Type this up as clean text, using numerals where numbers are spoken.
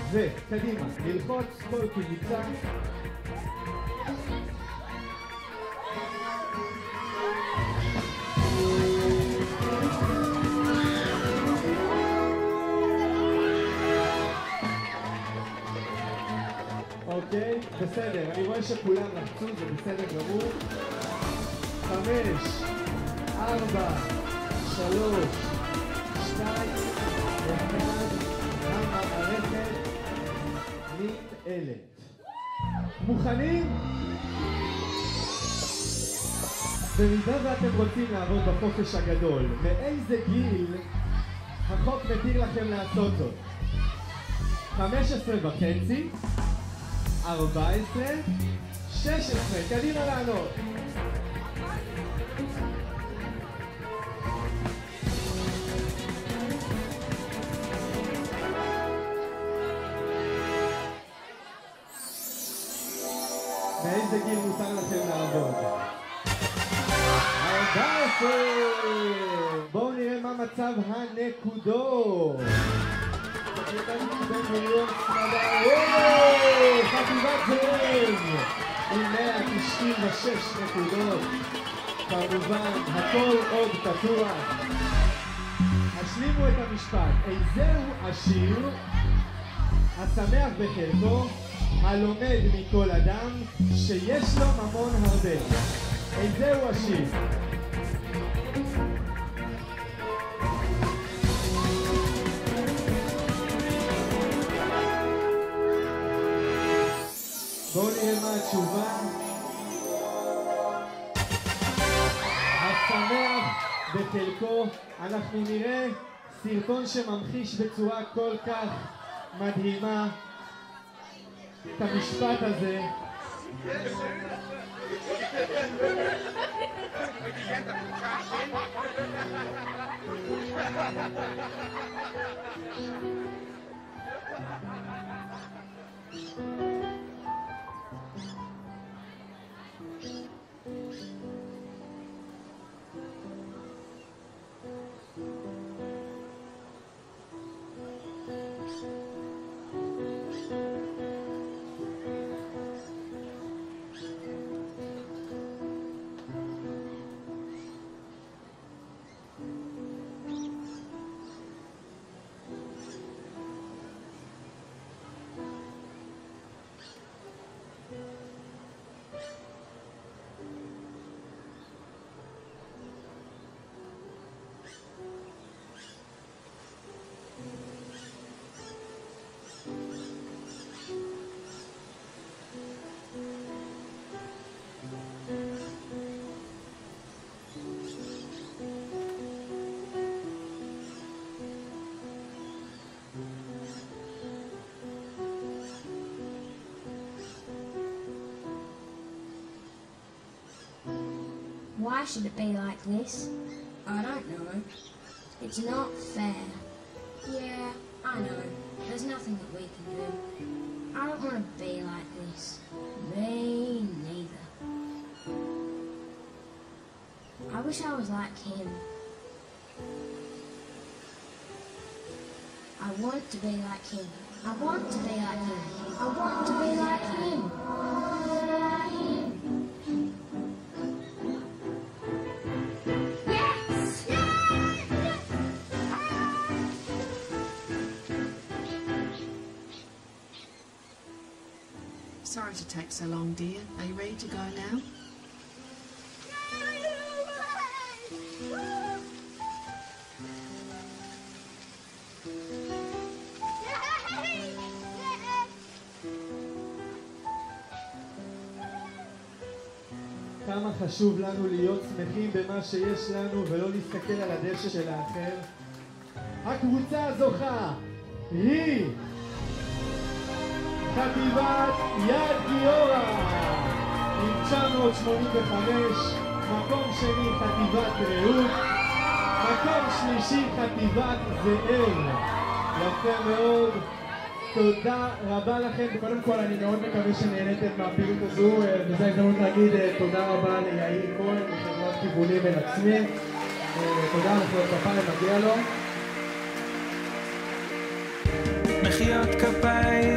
וקדימה, ללחוץ כל קבוצה. אוקיי, בסדר, אני רואה שכולם לחצו, זה בסדר גמור. 5, 4, 3, 2, 1, המערכת ננעלת. מוכנים? במידה ואתם רוצים לעבוד בחופש הגדול, מאיזה גיל החוק מתיר לכם לעשות זאת? 15.5, 14, 16, קדימה לענות. באיזה גיל מותר לכם לעבוד? 14! בואו נראה מה מצב הנקודות. חטיבת זאב עם 196 נקודות. כמובן, הכל עוד פתוח. השלימו את המשפט. איזהו עשיר, השמח בחלקו, הלומד מכל אדם, שיש לו ממון הרבה. איזהו עשיר? בואו נראה מה התשובה. השמח בחלקו. אנחנו נראה סרטון שממחיש בצורה כל כך מדהימה את המשפט הזה. Why should it be like this? I don't know. It's not fair. Yeah, I know. There's nothing that we can do. I don't want to be like this. Me neither. I wish I was like him. I want to be like him. I want to be like him. I want to be like him. Sorry to take so long, dear. Are you ready to go now? כמה חשוב לנו להיות שמחים במה שיש לנו ולא להסתכל על הדשא של האחר. הקבוצה הזוכה היא חטיבת יד גיורא עם 985, מקום שני חטיבת רעות, מקום שלישי חטיבת זאב. יפה מאוד, תודה רבה לכם. קודם כל אני מאוד מקווה שנהנתם מהפעילות הזו, וזו ההזדמנות להגיד תודה רבה ליאיר כהן מחברת כיוונים בין עצמי. תודה, אנחנו כפיים, מגיע לו. מחיאות כפיים